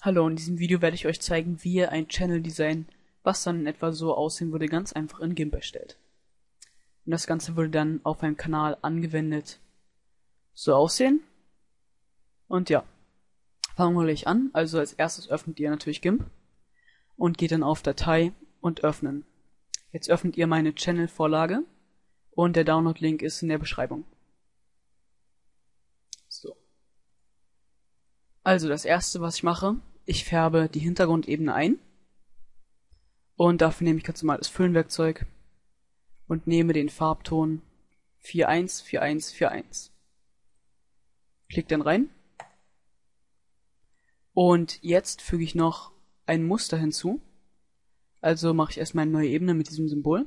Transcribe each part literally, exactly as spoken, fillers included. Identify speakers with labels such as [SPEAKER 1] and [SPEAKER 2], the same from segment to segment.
[SPEAKER 1] Hallo, in diesem Video werde ich euch zeigen, wie ihr ein Channel Design, was dann in etwa so aussehen würde, ganz einfach in GIMP erstellt. Und das Ganze würde dann auf einem Kanal angewendet so aussehen. Und ja, fangen wir gleich an. Also als erstes öffnet ihr natürlich GIMP und geht dann auf Datei und Öffnen. Jetzt öffnet ihr meine Channel-Vorlage und der Download-Link ist in der Beschreibung. So. Also das erste, was ich mache, ich färbe die Hintergrundebene ein und dafür nehme ich ganz normal das Füllenwerkzeug und nehme den Farbton vier eins vier eins vier eins. Klick dann rein und jetzt füge ich noch ein Muster hinzu. Also mache ich erstmal eine neue Ebene mit diesem Symbol.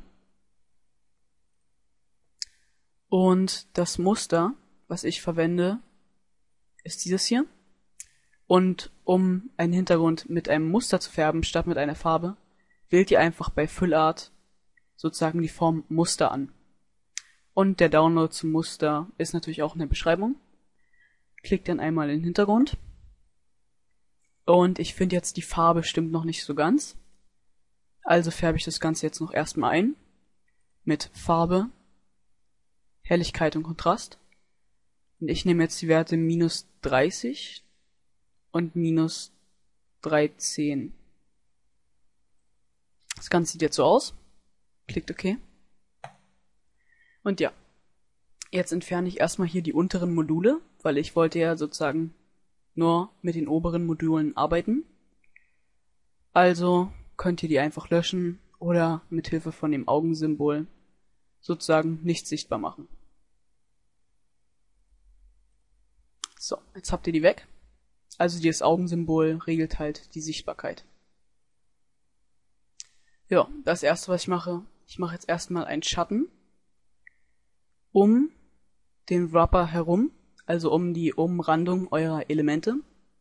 [SPEAKER 1] Und das Muster, was ich verwende, ist dieses hier. Und um einen Hintergrund mit einem Muster zu färben, statt mit einer Farbe, wählt ihr einfach bei Füllart sozusagen die Form Muster an. Und der Download zum Muster ist natürlich auch in der Beschreibung. Klickt dann einmal in den Hintergrund. Und ich finde jetzt, die Farbe stimmt noch nicht so ganz. Also färbe ich das Ganze jetzt noch erstmal ein. Mit Farbe, Helligkeit und Kontrast. Und ich nehme jetzt die Werte minus dreißig und minus dreizehn. Das Ganze sieht jetzt so aus. Klickt OK. Und ja, jetzt entferne ich erstmal hier die unteren Module, weil ich wollte ja sozusagen nur mit den oberen Modulen arbeiten. Also könnt ihr die einfach löschen oder mit Hilfe von dem Augensymbol sozusagen nicht sichtbar machen. So, jetzt habt ihr die weg. Also dieses Augensymbol regelt halt die Sichtbarkeit. Ja, das erste, was ich mache, ich mache jetzt erstmal einen Schatten um den Wrapper herum, also um die Umrandung eurer Elemente.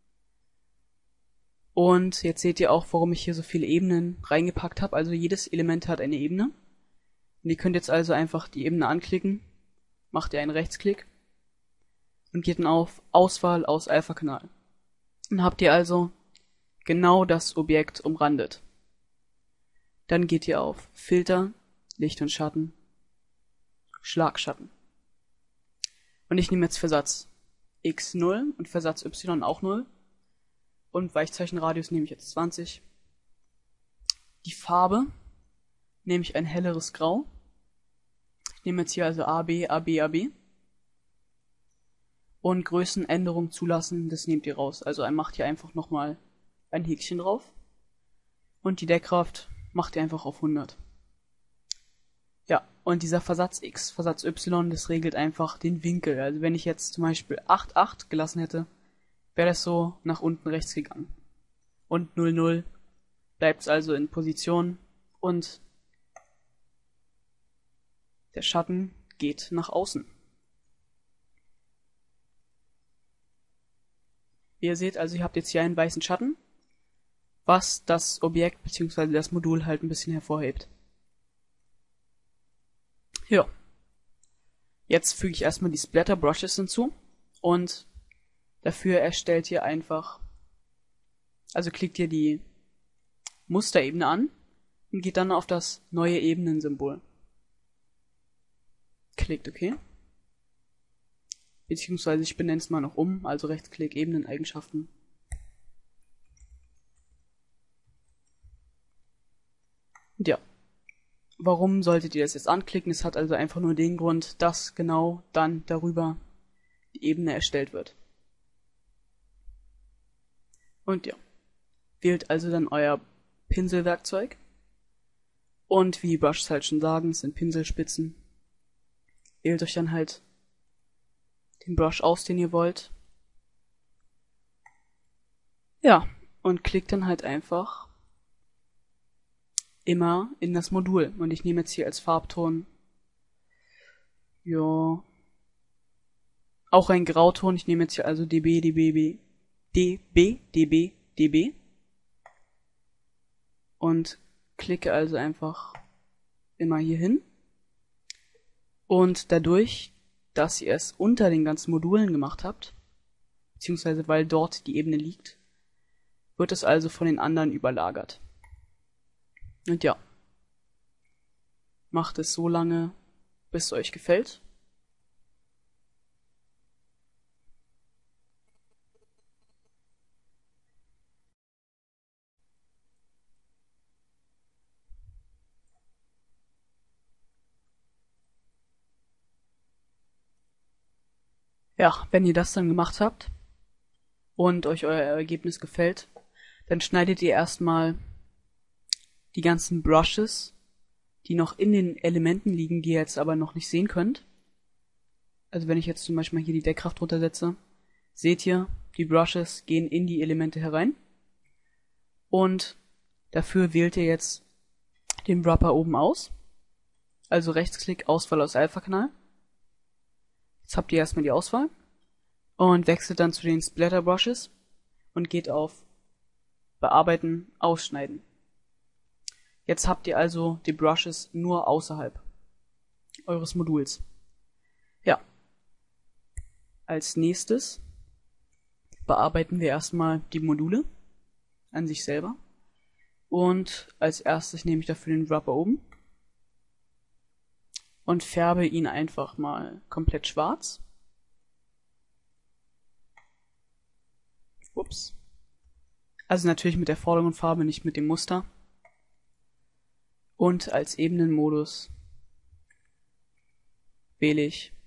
[SPEAKER 1] Und jetzt seht ihr auch, warum ich hier so viele Ebenen reingepackt habe. Also jedes Element hat eine Ebene. Und ihr könnt jetzt also einfach die Ebene anklicken, macht ihr einen Rechtsklick und geht dann auf Auswahl aus Alpha-Kanal. Dann habt ihr also genau das Objekt umrandet. Dann geht ihr auf Filter, Licht und Schatten, Schlagschatten. Und ich nehme jetzt Versatz X null und Versatz Y auch null. Und Weichzeichenradius nehme ich jetzt zwanzig. Die Farbe nehme ich ein helleres Grau. Ich nehme jetzt hier also A B, A B, A B. Und Größenänderung zulassen, das nehmt ihr raus. Also macht hier einfach nochmal ein Häkchen drauf. Und die Deckkraft macht ihr einfach auf hundert. Ja, und dieser Versatz X, Versatz Y, das regelt einfach den Winkel. Also wenn ich jetzt zum Beispiel acht Komma acht gelassen hätte, wäre das so nach unten rechts gegangen. Und null Komma null bleibt es also in Position und der Schatten geht nach außen. Wie ihr seht, also ihr habt jetzt hier einen weißen Schatten, was das Objekt bzw. das Modul halt ein bisschen hervorhebt. Ja. Jetzt füge ich erstmal die Splatter Brushes hinzu und dafür erstellt ihr einfach, also klickt ihr die Musterebene an und geht dann auf das neue Ebenensymbol. Klickt OK. Beziehungsweise ich benenne es mal noch um, also Rechtsklick, Ebeneneigenschaften. Und ja, warum solltet ihr das jetzt anklicken? Es hat also einfach nur den Grund, dass genau dann darüber die Ebene erstellt wird. Und ja, wählt also dann euer Pinselwerkzeug. Und wie die Brushes halt schon sagen, es sind Pinselspitzen. Wählt euch dann halt den Brush aus, den ihr wollt. Ja, und klickt dann halt einfach immer in das Modul. Und ich nehme jetzt hier als Farbton, ja, auch ein Grauton. Ich nehme jetzt hier also dB, dB, dB, dB, dB. Und klicke also einfach immer hier hin. Und dadurch, dass ihr es unter den ganzen Modulen gemacht habt, beziehungsweise weil dort die Ebene liegt, wird es also von den anderen überlagert. Und ja, macht es so lange, bis es euch gefällt. Ja, wenn ihr das dann gemacht habt und euch euer Ergebnis gefällt, dann schneidet ihr erstmal die ganzen Brushes, die noch in den Elementen liegen, die ihr jetzt aber noch nicht sehen könnt. Also wenn ich jetzt zum Beispiel mal hier die Deckkraft runtersetze, seht ihr, die Brushes gehen in die Elemente herein. Und dafür wählt ihr jetzt den Dropper oben aus. Also Rechtsklick, Auswahl aus Alpha-Kanal. Jetzt habt ihr erstmal die Auswahl und wechselt dann zu den Splatter Brushes und geht auf Bearbeiten, Ausschneiden. Jetzt habt ihr also die Brushes nur außerhalb eures Moduls. Ja. Als nächstes bearbeiten wir erstmal die Module an sich selber. Und als erstes nehme ich dafür den Dropper oben und färbe ihn einfach mal komplett schwarz. Ups. Also natürlich mit der Vordergrundfarbe, nicht mit dem Muster. Und als Ebenenmodus wähle ich